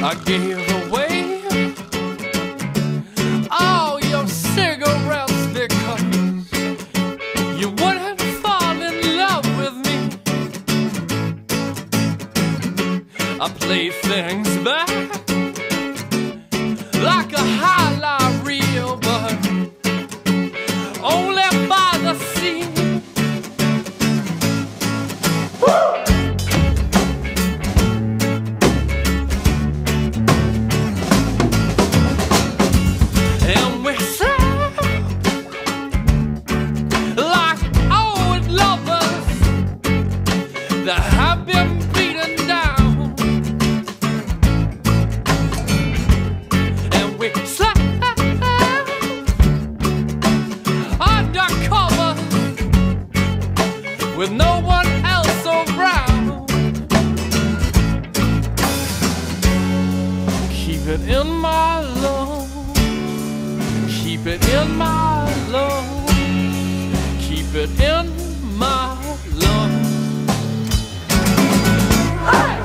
I gave away all your cigarettes because you wouldn't fall in love with me. I played things back like a highlight reel, but only by the sea. And we sang like old lovers that have been beaten down. And we sang undercover with no one else around. Keep it in my lungs. Keep it in my lungs. Keep it in my lungs. Hey!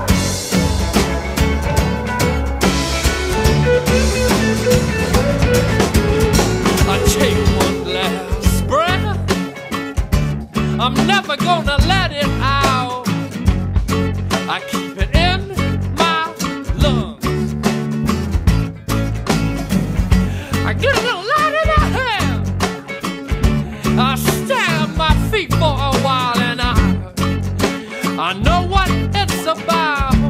I take one last breath. I'm never gonna let it out. I keep it in my lungs. I get a little light in my hand. I stand my feet for a while and I know what it's about.